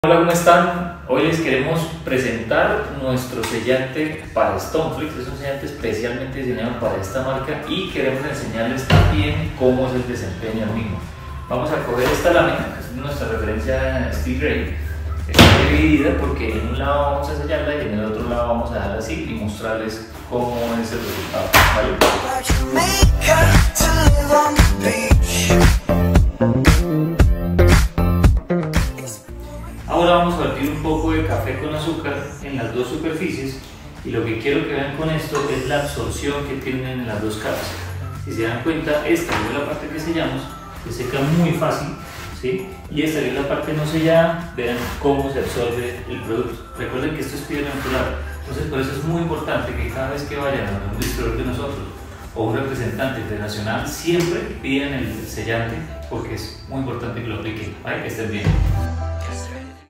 Hola, ¿cómo están? Hoy les queremos presentar nuestro sellante para Stoneflex. Es un sellante especialmente diseñado para esta marca y queremos enseñarles también cómo es el desempeño del mismo. Vamos a coger esta lámina, que es nuestra referencia Steel Grey. Está dividida porque en un lado vamos a sellarla y en el otro lado vamos a dejarla así y mostrarles cómo es el resultado, ¿vale? Ahora vamos a vertir un poco de café con azúcar en las dos superficies y lo que quiero que vean con esto es la absorción que tienen en las dos caras. Si se dan cuenta, esta es la parte que sellamos, se seca muy fácil, ¿sí? Y esta es la parte no sellada, vean cómo se absorbe el producto. Recuerden que esto es piedra natural, entonces por eso es muy importante que cada vez que vayan a un distribuidor de nosotros o un representante internacional siempre pidan el sellante porque es muy importante que lo apliquen, ¿vale? Que estén bien.